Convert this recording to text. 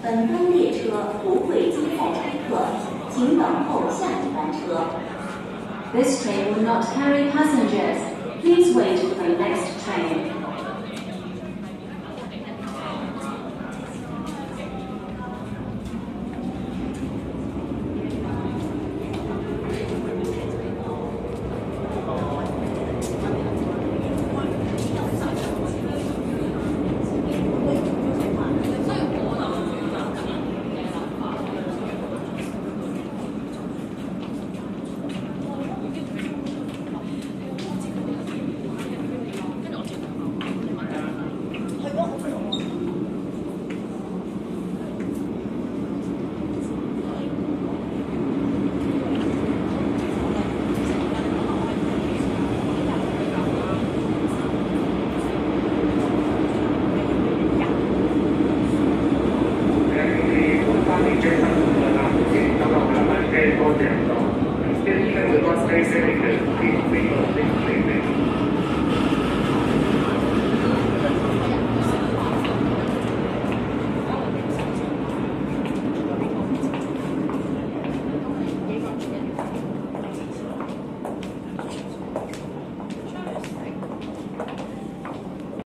本班列车不会接载乘客，请等候下一班车。 This train will not carry passengers. Please wait for the next train. This train will not take any